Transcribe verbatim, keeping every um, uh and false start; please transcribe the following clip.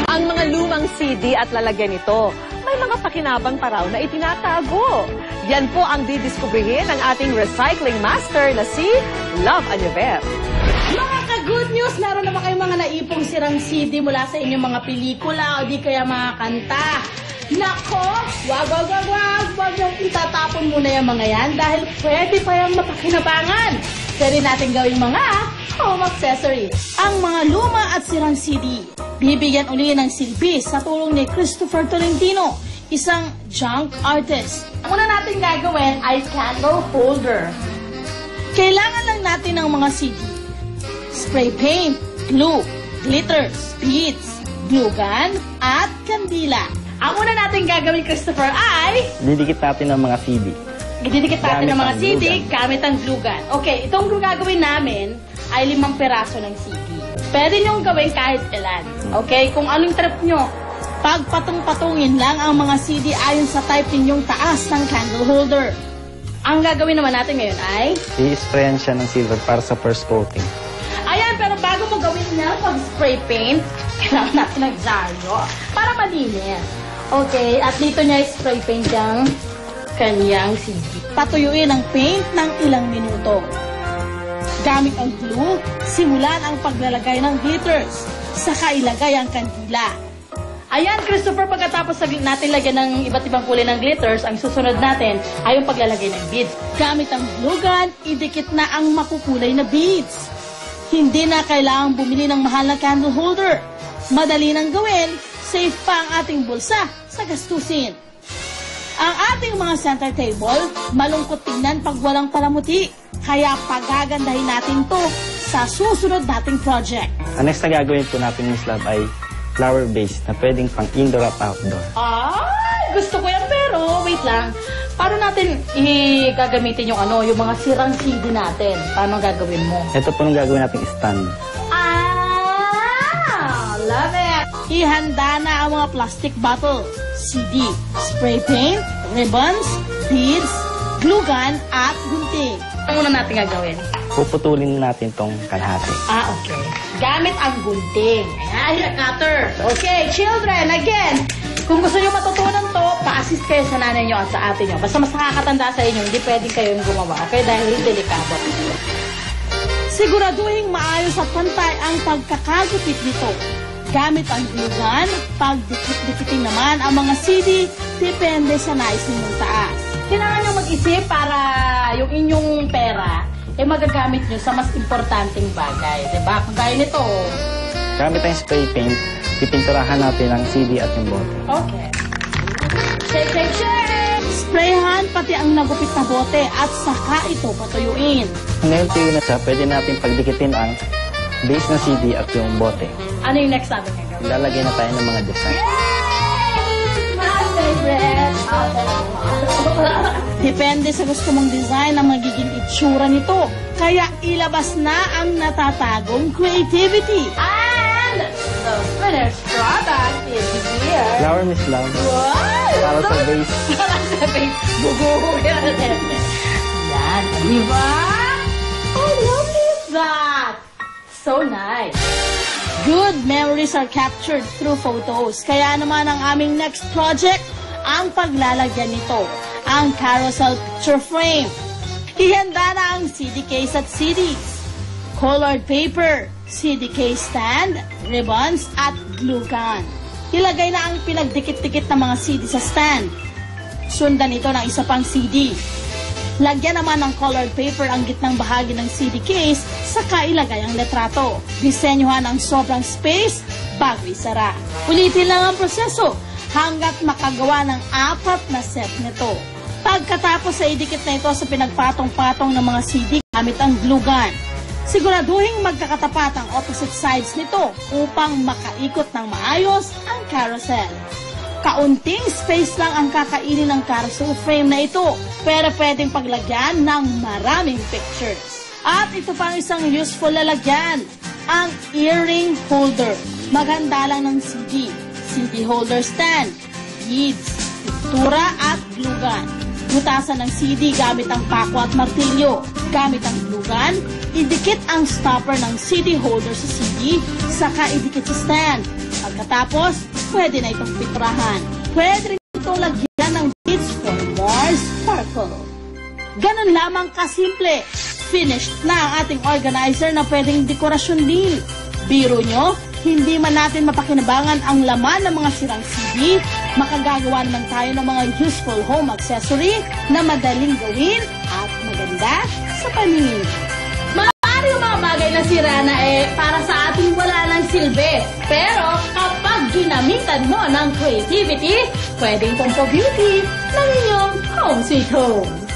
Ang mga lumang C D at lalagyan nito, may mga pakinabang pa raw na itinatago. Yan po ang didiskubrihin ng ating recycling master na si Love Anyover. Mga ka-good news, meron naman kayong mga naipong sirang C D mula sa inyong mga pelikula o di kaya mga kanta. Nako, wag, wag, wag, wag, wag yung itatapon muna yung mga yan dahil pwede pa yung mapakinabangan. Pwede natin gawing mga home accessories. Ang mga luma at sirang C D, bibigyan uli ng silbi sa tulong ni Christopher Tolentino, isang junk artist. Ang una natin gagawin ay candle holder. Kailangan lang natin ng mga C D, spray paint, glue, glitters, beads, glue gun, at kandila. Ang una natin gagawin, Christopher, ay didikit natin ng mga C D. Didikit natin ng mga C D gamit ang glue gun. Okay, itong glue gagawin namin ay limang peraso ng C D. Pwede niyong gawin kahit ilan. Okay, kung anong trip nyo. Pagpatong-patungin lang ang mga C D ayon sa type ninyong taas ng candle holder. Ang gagawin naman natin ngayon ay i-sprayan siya ng silver para sa first coating. Ayan, pero bago mo gawin niya pag-spray paint, kailangan natin ng dyaryo para malinis. Okay, at dito niya spray paint yung kanyang C D. Patuyuin ang paint ng ilang minuto. Gamit ang glue, simulan ang paglalagay ng glitters. Saka ilagay ang kandila. Ayan, Christopher, pagkatapos natin lagyan ng iba't ibang kulay ng glitters, ang susunod natin ay yung paglalagay ng beads. Gamit ang glue gun, idikit na ang makukulay na beads. Hindi na kailangang bumili ng mahal na candle holder. Madali nang gawin, safe pa ang ating bulsa sa gastusin. Ang ating mga center table, malungkot tingnan pag walang palamuti. Kaya pagagandahin natin to sa susunod nating project. Ang next na gagawin po natin, Miss Love, ay flower base na pwedeng pang indoor at outdoor. Ay, gusto ko yan, pero wait lang. Paano natin i-gagamitin yung ano, yung mga sirang C D natin? Paano gagawin mo? Ito po nung gagawin nating stand. Ah, love it! Ihanda na ang mga plastic bottle, C D, spray paint, ribbons, beads, glue gun, at gunting. Ano muna natin gagawin? Puputulin natin tong kalahati. Ah, okay. Gamit ang gunting. Ayan, cutter. Okay, children, again, kung gusto nyo matutunan to, pa-assist kayo sa nanay nyo at sa ate nyo. Basta mas nakakatanda sa inyo, hindi pwedeng kayo yung gumawa. Okay, dahil delikado. Siguraduhin maayos at pantay ang pagkakagupit nito. Gamit ang glue gun, pagdikit-dikitin naman ang mga C D, depende sa nais ninyong taas. Kailangan nyo mag-isip para yung inyong pera eh magagamit nyo sa mas importanteng bagay. Diba? Kagaya nito. Gamit ang spray paint, pipinturahan natin ang C D at yung bote. Okay. Shake, shake, shake! Sprayhan pati ang nagupit na bote at saka ito patuyuin. Ngayon tuyo na siya, pwede natin pagdikitin ang base na C D at yung bote. Ano yung next natin gagawin? Lalagay na tayo ng mga design. My favorite! Depende sa gusto mong design ang magiging itsura nito. Kaya ilabas na ang natatagong creativity. And the finished product is here. Flower, Miss Love. Wow! Para sa base. Para sa base. Buguhin natin. Yan. Diba? How lovely is that? So nice. Good memories are captured through photos. Kaya naman ang aming next project, ang paglalagyan nito, ang carousel picture frame. Ihanda na ang C D case at C Ds, colored paper, C D case stand, ribbons, at glue gun. Ilagay na ang pinagdikit-dikit na mga C D sa stand. Sundan ito ng isa pang C D. Lagyan naman ng colored paper ang gitnang bahagi ng C D case, saka ilagay ang letrato. Disenyuhan ang sobrang space bago isara. Ulitin lang ang proseso hanggat makagawa ng apat na set nito. Pagkatapos ay idikit na ito sa pinagpatong-patong ng mga C D gamit ang glue gun. Siguraduhin magkakatapat ang opposite sides nito upang makaikot ng maayos ang carousel. Kaunting space lang ang kakainin ng carousel frame na ito, pero pwedeng paglagyan ng maraming pictures. At ito pang isang useful lalagyan, ang earring holder. Maganda lang ng C D, C D holder stand, beads, pintura at glue gun. Butasan ng C D gamit ang pako at martilyo. Gamit ang glue gun, idikit ang stopper ng C D holder sa C D, saka idikit sa stand. Pagkatapos, pwede na itong pitrahan. Pwede rin itong lagyan ng beads for more sparkle. Ganun lamang kasimple. Finished na ang ating organizer na pwedeng dekorasyon din. Biro nyo, hindi man natin mapakinabangan ang laman ng mga sirang C D, makagagawa naman tayo ng mga useful home accessory na madaling gawin at maganda sa paningin. Maaari yung mga bagay na sira na eh, para sa ating wala ng silbi. Pero kapag ginamitan mo ng creativity, pwedeng pang beauty ng inyong home sweet home.